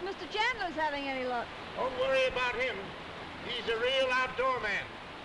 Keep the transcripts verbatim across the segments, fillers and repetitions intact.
if Mister Chandler's having any luck. Don't worry about him. He's a real outdoor man.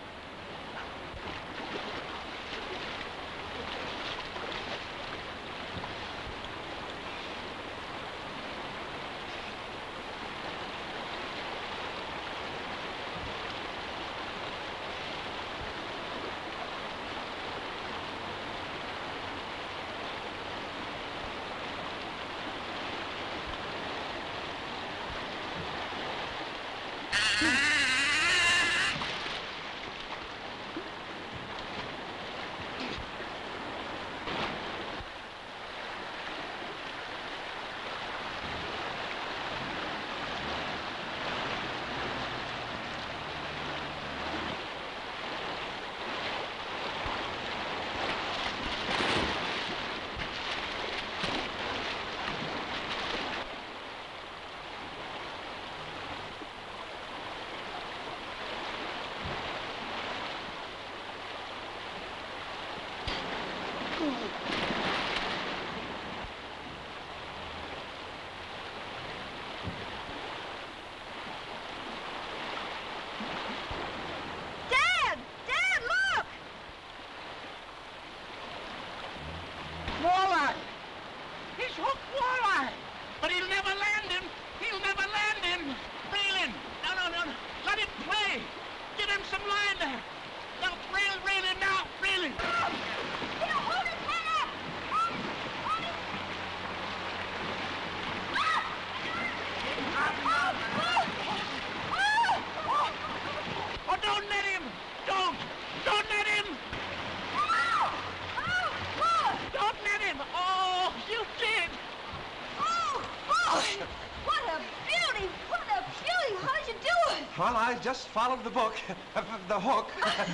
Well, I just followed the book, the hook.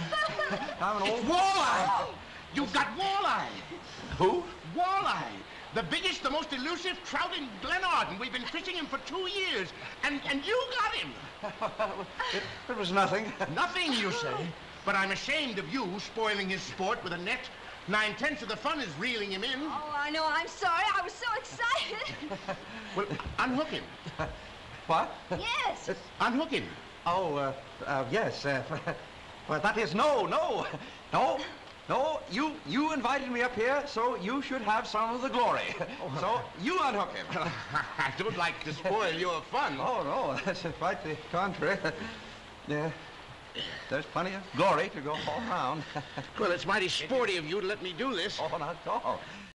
I'm an old... It's walleye! You've got walleye! Who? Walleye! The biggest, the most elusive trout in Glenarden. We've been fishing him for two years, and, and you got him! it, it was nothing. Nothing, you say? But I'm ashamed of you spoiling his sport with a net. Nine-tenths of the fun is reeling him in. Oh, I know. I'm sorry. I was so excited. Well, unhook him. What? Yes. Uh, unhook him. Oh, uh, uh, yes. Uh, well, that is no, no, no, no. You, you invited me up here, so you should have some of the glory. So you unhook him. I don't like to spoil your fun. Oh, no, that's quite the contrary. Yeah. There's plenty of glory to go all around. Well, it's mighty sporty of you to let me do this. Oh, not at all.